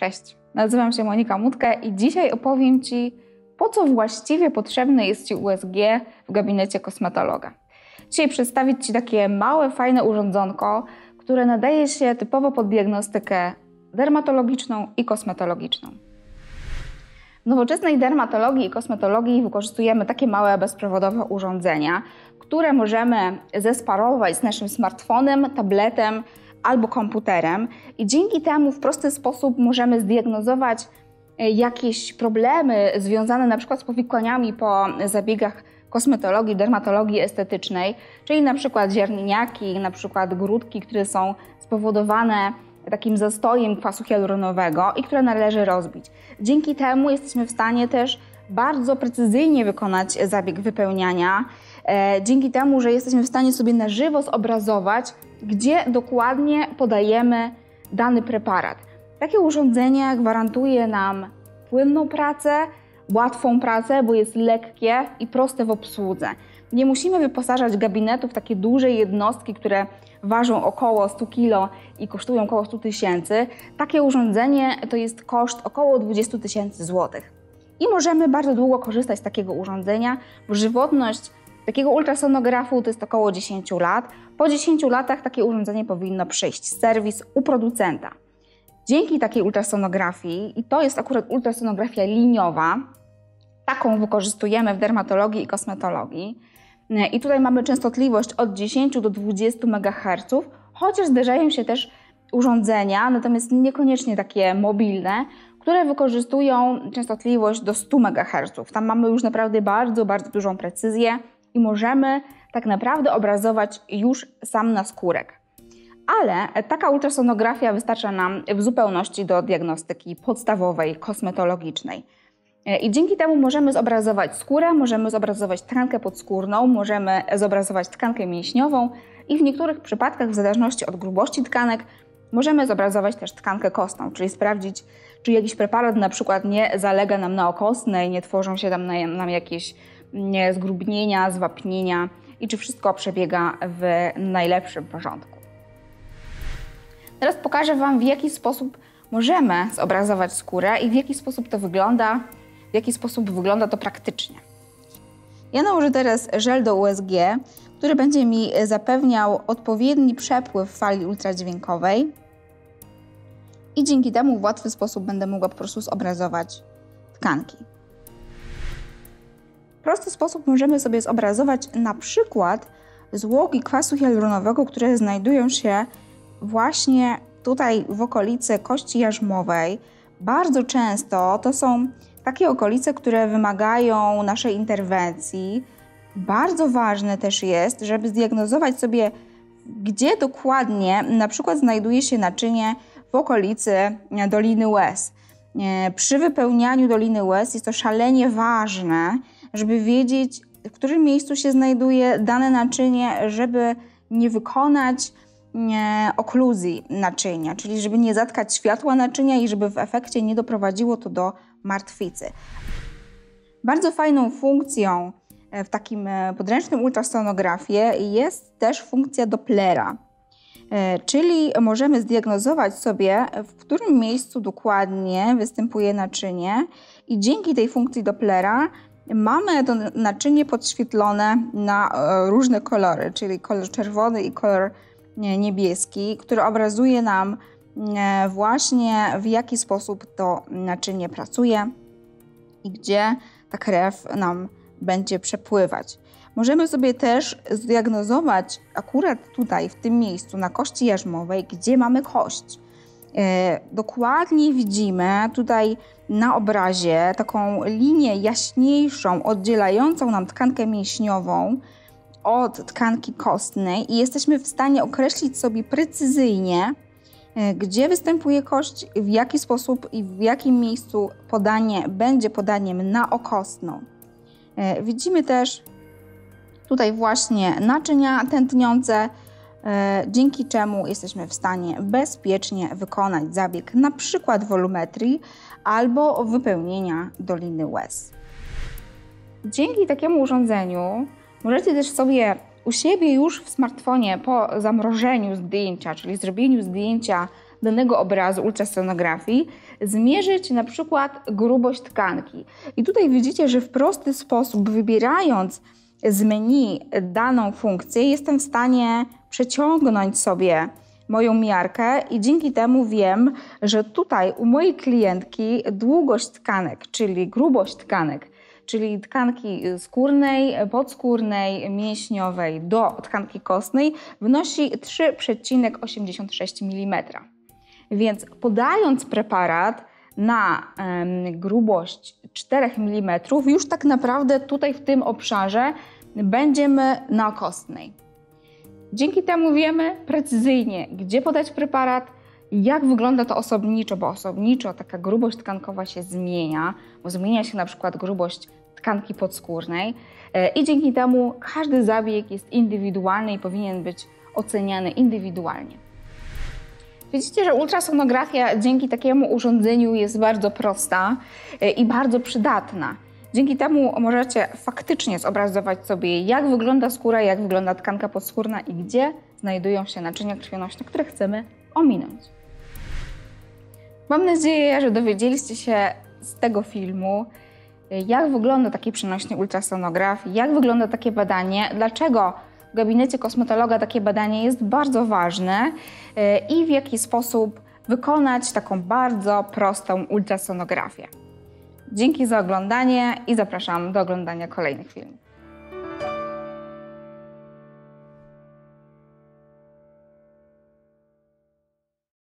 Cześć, nazywam się Monika Mutka i dzisiaj opowiem Ci, po co właściwie potrzebne jest Ci USG w gabinecie kosmetologa. Dzisiaj przedstawić Ci takie małe, fajne urządzonko, które nadaje się typowo pod diagnostykę dermatologiczną i kosmetologiczną. W nowoczesnej dermatologii i kosmetologii wykorzystujemy takie małe, bezprzewodowe urządzenia, które możemy zesparować z naszym smartfonem, tabletem albo komputerem i dzięki temu w prosty sposób możemy zdiagnozować jakieś problemy związane na przykład z powikłaniami po zabiegach kosmetologii, dermatologii estetycznej, czyli na przykład ziarnieniaki, na przykład grudki, które są spowodowane takim zastojem kwasu hialuronowego i które należy rozbić. Dzięki temu jesteśmy w stanie też bardzo precyzyjnie wykonać zabieg wypełniania, dzięki temu, że jesteśmy w stanie sobie na żywo zobrazować, gdzie dokładnie podajemy dany preparat. Takie urządzenie gwarantuje nam płynną pracę, łatwą pracę, bo jest lekkie i proste w obsłudze. Nie musimy wyposażać gabinetu w takie duże jednostki, które ważą około 100 kg i kosztują około 100 tysięcy. Takie urządzenie to jest koszt około 20 tysięcy złotych. I możemy bardzo długo korzystać z takiego urządzenia, bo żywotność takiego ultrasonografu to jest około 10 lat. Po 10 latach takie urządzenie powinno przejść serwis u producenta. Dzięki takiej ultrasonografii, i to jest akurat ultrasonografia liniowa, taką wykorzystujemy w dermatologii i kosmetologii, i tutaj mamy częstotliwość od 10 do 20 MHz, chociaż zdarzają się też urządzenia, natomiast niekoniecznie takie mobilne, które wykorzystują częstotliwość do 100 MHz. Tam mamy już naprawdę bardzo dużą precyzję i możemy tak naprawdę obrazować już sam naskórek. Ale taka ultrasonografia wystarcza nam w zupełności do diagnostyki podstawowej, kosmetologicznej. I dzięki temu możemy zobrazować skórę, możemy zobrazować tkankę podskórną, możemy zobrazować tkankę mięśniową i w niektórych przypadkach, w zależności od grubości tkanek, możemy zobrazować też tkankę kostną, czyli sprawdzić, czy jakiś preparat na przykład nie zalega nam na okostnej, nie tworzą się tam nam jakieś zgrubnienia, zwapnienia i czy wszystko przebiega w najlepszym porządku. Teraz pokażę Wam, w jaki sposób możemy zobrazować skórę i w jaki sposób to wygląda, w jaki sposób wygląda to praktycznie. Ja nałożę teraz żel do USG, który będzie mi zapewniał odpowiedni przepływ fali ultradźwiękowej i dzięki temu w łatwy sposób będę mogła po prostu zobrazować tkanki. W prosty sposób możemy sobie zobrazować na przykład złogi kwasu hialuronowego, które znajdują się właśnie tutaj w okolicy kości jarzmowej. Bardzo często to są takie okolice, które wymagają naszej interwencji. Bardzo ważne też jest, żeby zdiagnozować sobie, gdzie dokładnie na przykład znajduje się naczynie w okolicy Doliny Łez. Przy wypełnianiu Doliny Łez jest to szalenie ważne, żeby wiedzieć, w którym miejscu się znajduje dane naczynie, żeby nie wykonać okluzji naczynia, czyli żeby nie zatkać światła naczynia i żeby w efekcie nie doprowadziło to do martwicy. Bardzo fajną funkcją w takim podręcznym ultrasonografie jest też funkcja Dopplera, czyli możemy zdiagnozować sobie, w którym miejscu dokładnie występuje naczynie i dzięki tej funkcji Dopplera mamy to naczynie podświetlone na różne kolory, czyli kolor czerwony i kolor niebieski, który obrazuje nam właśnie, w jaki sposób to naczynie pracuje i gdzie ta krew nam będzie przepływać. Możemy sobie też zdiagnozować akurat tutaj, w tym miejscu, na kości jarzmowej, gdzie mamy kość. Dokładnie widzimy tutaj na obrazie taką linię jaśniejszą, oddzielającą nam tkankę mięśniową od tkanki kostnej i jesteśmy w stanie określić sobie precyzyjnie, gdzie występuje kość, w jaki sposób i w jakim miejscu podanie będzie podaniem naokostną. Widzimy też tutaj właśnie naczynia tętniące, dzięki czemu jesteśmy w stanie bezpiecznie wykonać zabieg na przykład wolumetrii albo wypełnienia Doliny Łez. Dzięki takiemu urządzeniu możecie też sobie u siebie już w smartfonie po zamrożeniu zdjęcia, czyli zrobieniu zdjęcia danego obrazu ultrasonografii zmierzyć na przykład grubość tkanki. I tutaj widzicie, że w prosty sposób, wybierając z menu daną funkcję, jestem w stanie przeciągnąć sobie moją miarkę i dzięki temu wiem, że tutaj u mojej klientki długość tkanek, czyli grubość tkanek, czyli tkanki skórnej, podskórnej, mięśniowej do tkanki kostnej wynosi 3,86 mm. Więc podając preparat na grubość 4 mm, już tak naprawdę tutaj w tym obszarze będziemy na kostnej. Dzięki temu wiemy precyzyjnie, gdzie podać preparat, jak wygląda to osobniczo, bo osobniczo taka grubość tkankowa się zmienia, bo zmienia się na przykład grubość tkanki podskórnej i dzięki temu każdy zabieg jest indywidualny i powinien być oceniany indywidualnie. Widzicie, że ultrasonografia dzięki takiemu urządzeniu jest bardzo prosta i bardzo przydatna. Dzięki temu możecie faktycznie zobrazować sobie, jak wygląda skóra, jak wygląda tkanka podskórna i gdzie znajdują się naczynia krwionośne, które chcemy ominąć. Mam nadzieję, że dowiedzieliście się z tego filmu, jak wygląda taki przenośny ultrasonograf, jak wygląda takie badanie, dlaczego w gabinecie kosmetologa takie badanie jest bardzo ważne i w jaki sposób wykonać taką bardzo prostą ultrasonografię. Dzięki za oglądanie i zapraszam do oglądania kolejnych filmów.